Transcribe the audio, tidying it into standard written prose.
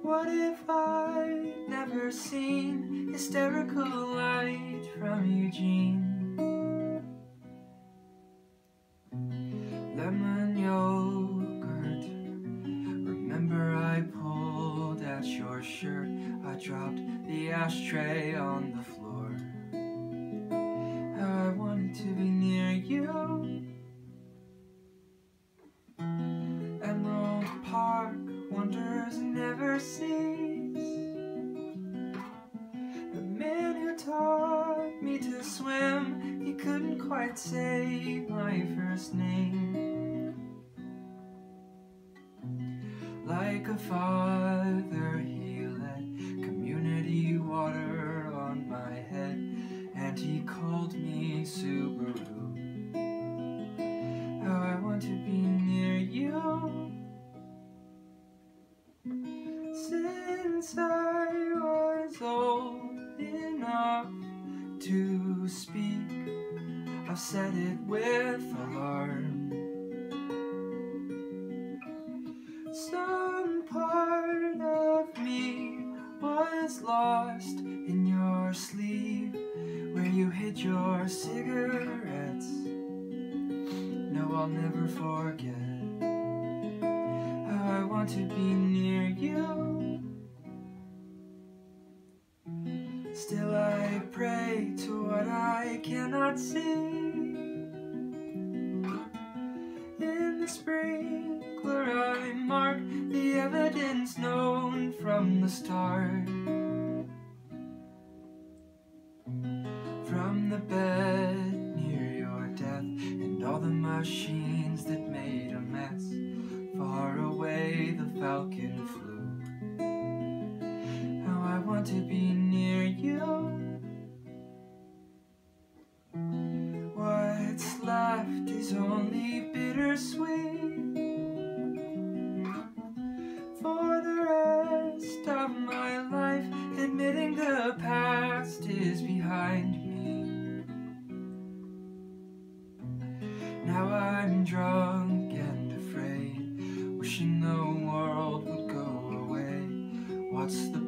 What if I'd never seen hysterical light from Eugene? Lemon yogurt. Remember I pulled at your shirt. I dropped the ashtray on the floor. How I wanted to be near you. Emerald Park, wonders never cease. The man who taught me to swim, he couldn't quite say my first name. Like a father, he let community water on my head, and he called me Subaru. How I want to be near you. Since I was old enough to speak, I've said it with alarm. Some part of me was lost in your sleeve, where you hid your cigarettes. No, I'll never forget how I want to be near you. Still I pray to what I cannot see. In the sprinkler I mark the evidence known from the start. From the bed near your death and all the machines that made a mess, far away the falcon flew. How I want to be near you. What's left is only bittersweet. For the rest of my life, admitting the past is behind me. Now I'm drunk and afraid, wishing the world would go away. What's the